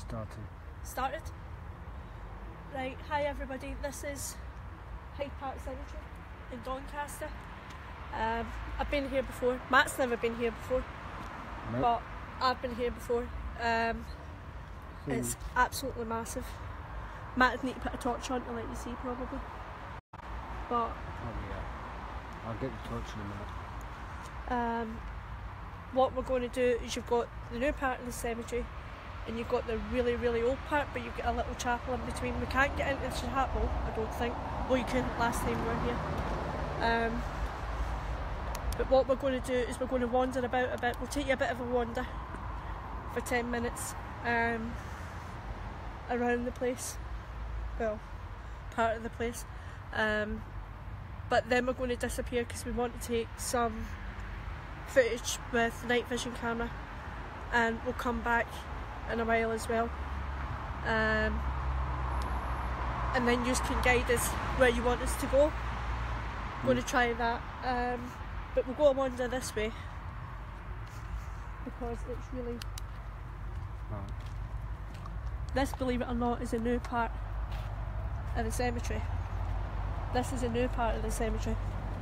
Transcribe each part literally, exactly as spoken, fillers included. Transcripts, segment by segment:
Starting. Started? Right, hi everybody, this is Hyde Cemetery in Doncaster. Um, I've been here before. Matt's never been here before, Nope. but I've been here before. Um, So it's absolutely massive. Matt would need to put a torch on to let you see probably. But oh yeah, I'll get the torch in a minute. um, what we're going to do is you've got the new part of the cemetery and you've got the really really old part, but you've got a little chapel in between. We can't get into the chapel, I don't think. Well, you couldn't last time we were here. Um, but what we're going to do is we're going to wander about a bit. We'll take you a bit of a wander for ten minutes um, around the place. Well, part of the place. Um, but then we're going to disappear because we want to take some footage with night vision camera, and we'll come back in a while as well. Um, and then you can guide us where you want us to go. Mm. Going to try that. Um, but we'll go and wander this way because it's really... Right. This, believe it or not, is a new part of the cemetery. This is a new part of the cemetery.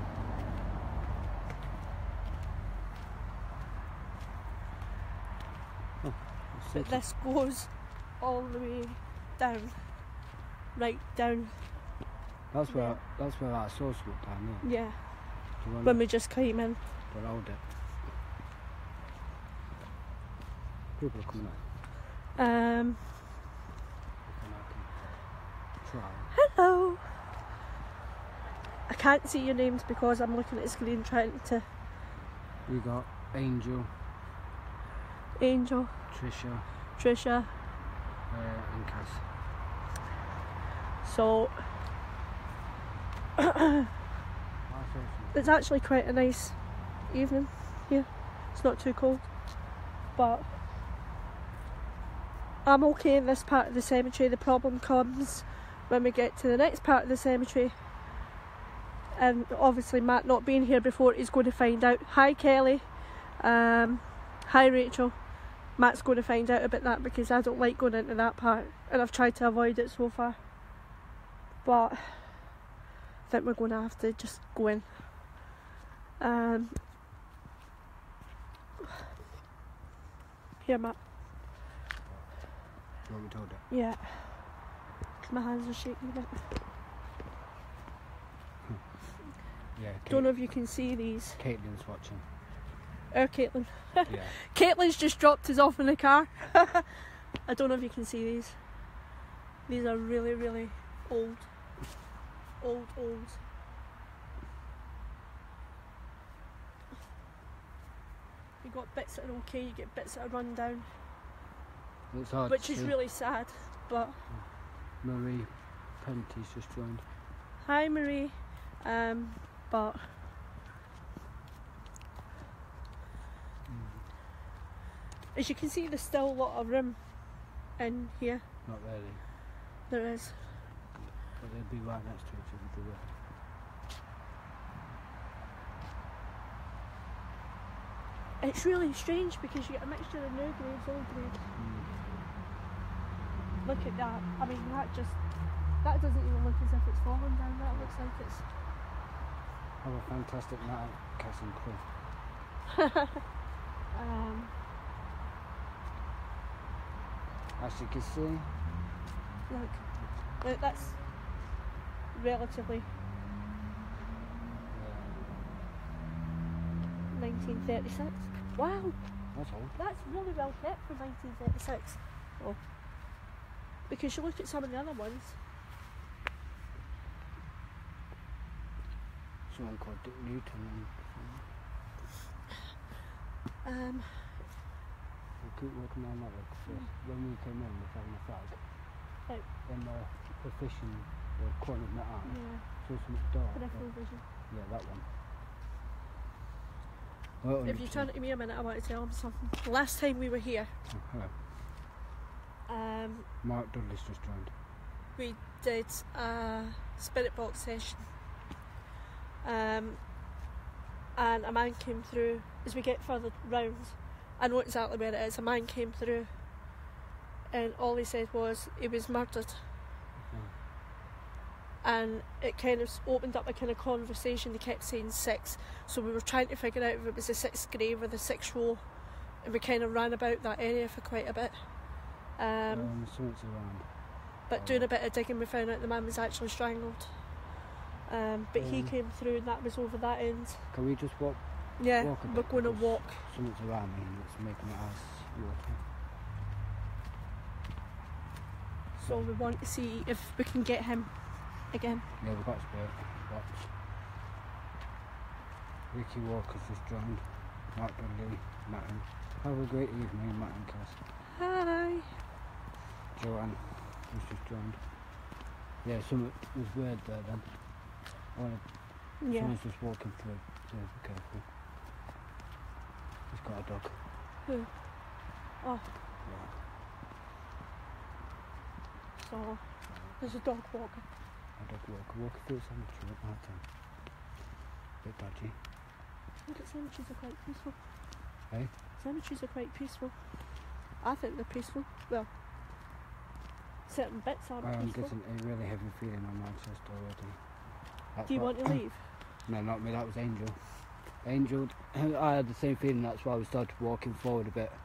Oh, but this goes all the way down, right down. That's where there. that's where our source went down there. Yeah. When we just came in. But hold it. People are coming out. Um. Try. Hello. I can't see your names because I'm looking at the screen trying to. We got Angel, Angel, Trisha, Trisha, uh, and Cass. So it's actually quite a nice evening here. It's not too cold, but I'm okay in this part of the cemetery. The problem comes when we get to the next part of the cemetery. And obviously Matt not being here before is going to find out. Hi Kelly, um, hi Rachel. Matt's going to find out about that because I don't like going into that part and I've tried to avoid it so far. But I think we're going to have to just go in. Um, here Matt. You want me to hold it? Yeah. Because my hands are shaking a bit. Yeah, Kate, don't know if you can see these. Caitlin's watching. Oh, Caitlin. Yeah. Caitlin's just dropped us off in the car. I don't know if you can see these. These are really, really old. Old, old. You got bits that are okay, you get bits that are run down. It's hard which to is see. really sad, but... Marie Penty's just joined. Hi Marie. Um, but mm. as you can see, there's still a lot of room in here. Not really. There is. But they'd be right next to each other. It's really strange because you get a mixture of new graves, old graves. Mm. Look at that. I mean, that just that doesn't even look as if it's fallen down. That looks like it's. Have a fantastic night, Cass and Cliff. um, As you can see, look, look, that's relatively yeah. nineteen thirty-six. Wow, that's old. That's really well kept for nineteen thirty-six. Oh, because you look at some of the other ones. Someone called Dick Newton. And, um, we'll keep walking around that way because mm. when we came in, we was having a flag. Right. Then the, the fishing, the corner of my eye. Yeah. So it's much dark. Peripheral vision. Yeah, that one. Well, if you turn to me a minute, I want to tell them something. The last time we were here, oh, hello. Um, Mark Dudley's just joined. We did a spirit box session. Um, and a man came through as we get further round. I know exactly where it is. A man came through and all he said was he was murdered. Mm. And it kind of opened up a kind of conversation. They kept saying six, so we were trying to figure out if it was the sixth grave or the sixth row, and we kind of ran about that area for quite a bit. Um, Um, something's around. but doing a bit of digging, we found out the man was actually strangled. Um, but he Um, came through, and that was over that end. Can we just walk? Yeah, walk a we're bit going to because walk. Something's around me and it's making my eyes water. So we want to see if we can get him again. Yeah, we've got spirit box. Ricky Walker's just joined. Mark Dudley, Martin. Have a great evening, Martin Cass. Hi. Joanne was just joined. Yeah, something was weird there then. I wanna, Yeah. Someone's just walking through, so be careful. He's got a dog. Who? Oh, Yeah. so there's a dog walking. A dog walker walking through the cemetery at night time. Bit dodgy. I think cemeteries are quite peaceful. Hey? Cemeteries are quite peaceful. I think they're peaceful. Well, certain bits aren't I'm peaceful. getting a really heavy feeling on my chest already. That's Do you what- want to leave? No, not me, that was Angel. Angel, I had the same feeling, that's why we started walking forward a bit.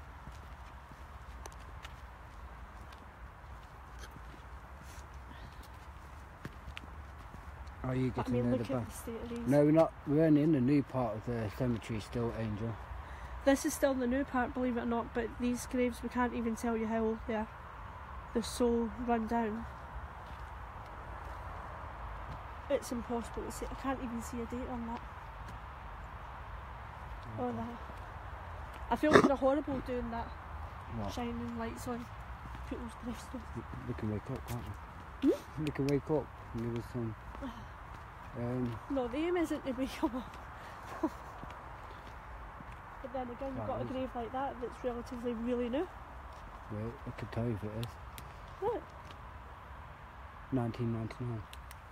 Are you But I getting mean, near look the at back? the state of these. No, we're not. We're only in the new part of the cemetery still, Angel. This is still the new part, believe it or not, but these graves, we can't even tell you how old they are. They're so run down. It's impossible to see. I can't even see a date on that. Or that. I feel kind of horrible doing that. What? Shining lights on people's gravestones. We can wake up, can't we? Hmm? We can wake up and give us some... Um, No, the aim isn't to wake them up. But then again, you've got a That is- grave like that that's relatively really new. wait, I could tell you if it is. What? nineteen ninety-nine.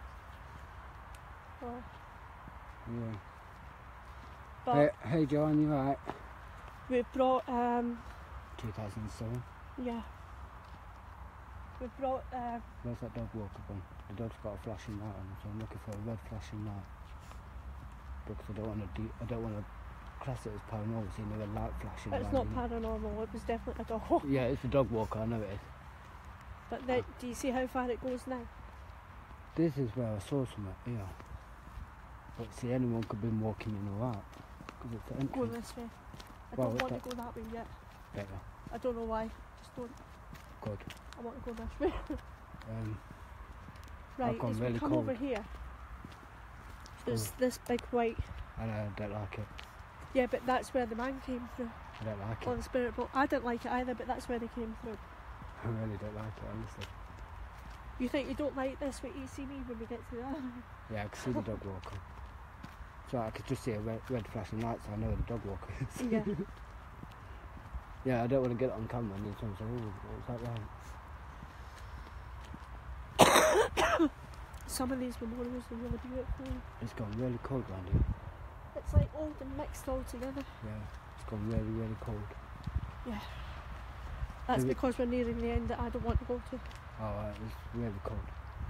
Oh. Yeah. But Hey, hey John, you alright? we've brought, um, two thousand seven. yeah. We've brought, um, Where's that dog walker gone? The dog's got a flashing light on, so I'm looking for a red flashing light. Because I don't want to, de- I don't want to class it as paranormal, seeing the red light flashing. it's around, not you know. paranormal, it was definitely a dog. Yeah, it's a dog walker, I know it is. But then, do you see how far it goes now? This is where I saw something, yeah. But see, anyone could have been walking in or out. Because it's the Go entrance. this way. I Well, don't want that- to go that way yet. Better. I don't know why. Just don't. Good. I want to go this way. Um, Right, gone as we really come cold. over here, there's Oh. this big white. and I don't like it. Yeah, but that's where the man came through I don't like on it. the spirit boat. I didn't like it either, but that's where they came through. I really don't like it, honestly. You think you don't like this? Wait, you see me when we get to that. Yeah, I can see the dog walker. So I could just see a red, red flashing light, so I know where the dog walker is. Yeah. Yeah, I don't want to get it on camera and then someone say, oh, what was that like? Some of these memorials are really beautiful. It's gone really cold around here. It's like old and mixed all together. Yeah, it's gone really, really cold. Yeah. That's Is it- because we're nearing the end that I don't want to go to. Oh, right, it's really cold.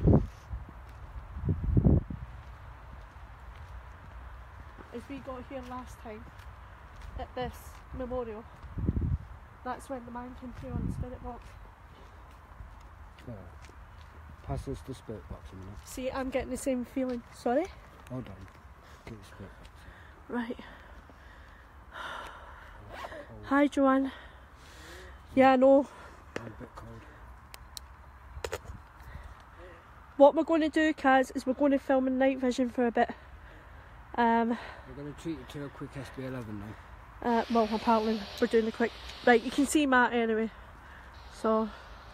As we got here last time, at this memorial, that's when the man came through on the spirit box. Yeah. Pass us the spirit box a minute. See, I'm getting the same feeling. Sorry? Hold on. Get the spirit box. Right. Cold. Hi, Joanne. Yeah, I know. I'm a bit cold. What we're going to do, Kaz, is we're going to film in night vision for a bit. Um, We're going to treat you to a quick S B eleven now. uh, well, apparently we're doing the quick... Right, you can see Matt anyway. So...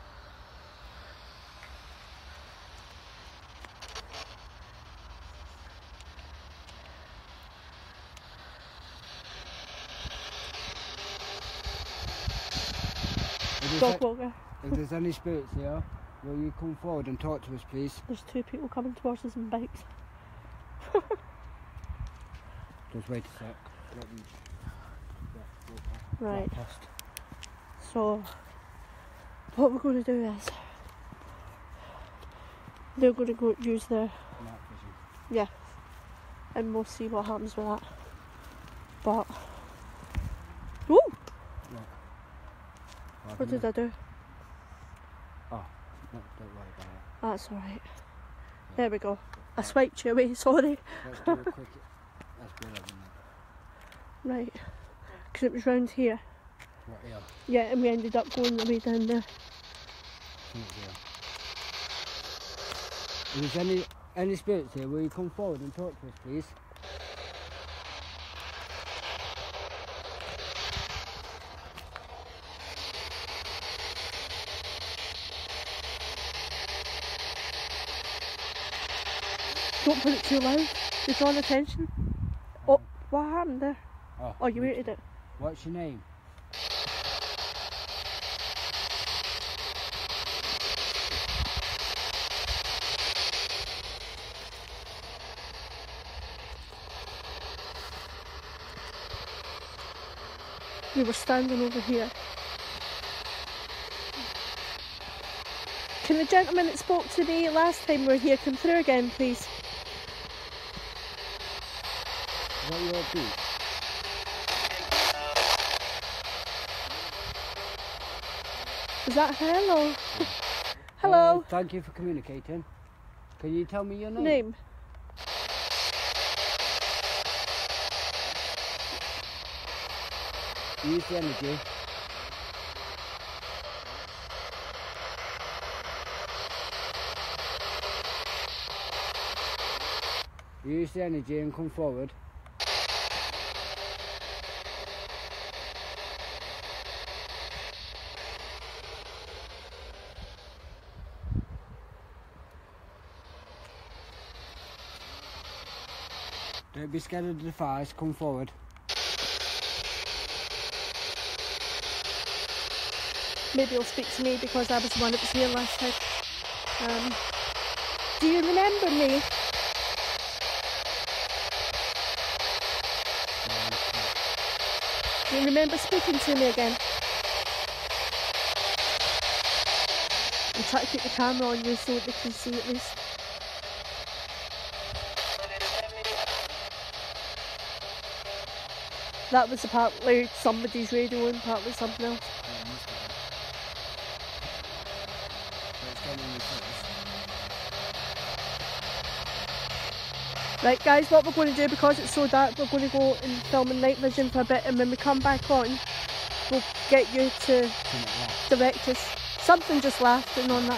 If Dog there's, walker. a- if there's any spirits here, will you come forward and talk to us, please? There's two people coming towards us on bikes. Just wait a sec. Let me... Yeah, walk past. Right. Walk past. So... what we're going to do is they're going to go use their Night vision. yeah, and we'll see what happens with that. But woo! What, What did I do? Oh, no, don't worry about it. That's alright. There we go. I swiped you away, sorry. Let's do a quick. That's better than that. Right. Because it was round here. What here? Yeah, and we ended up going the way down there. Think here. If there's any any spirits here, will you come forward and talk to us, please? Don't put it too loud. You're drawing attention. Oh, what happened there? Oh, Oh, you muted it. What's your name? We were standing over here. Can the gentleman that spoke to me last time we were here come through again, please? Is that your beat? Is that hello? Hello. Uh, thank you for communicating. Can you tell me your name? Name. Use the energy. Use the energy and come forward. Don't be scared of the defies, come forward. Maybe he'll speak to me because I was the one that was here last time. Um, do you remember me? Do you remember speaking to me again? I'm trying to keep the camera on you so that they can see at least. That was partly somebody's radio and partly something else. Right guys, what we're going to do, because it's so dark, we're going to go and film in night vision for a bit, and when we come back on, we'll get you to direct us. Something just laughed and on that.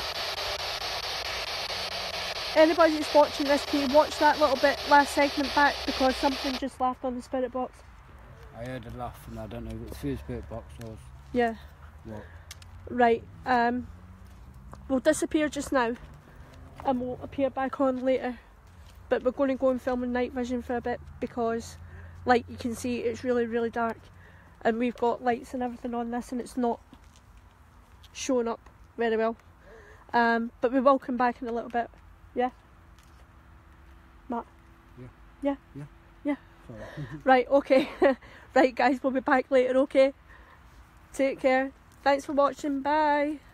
Anybody that's watching this, can you watch that little bit, last segment back, because something just laughed on the spirit box. I heard a laugh and I don't know if it's through the spirit box or Yeah. what. Right, um, we'll disappear just now and we'll appear back on later. But we're going to go and film in night vision for a bit because, like you can see, it's really, really dark. And we've got lights and everything on this and it's not showing up very well. Um, but we will come back in a little bit. Yeah? Matt? Yeah. Yeah? Yeah. Yeah. Sorry. Right, okay. Right guys, we'll be back later, okay? Take care. Thanks for watching, bye.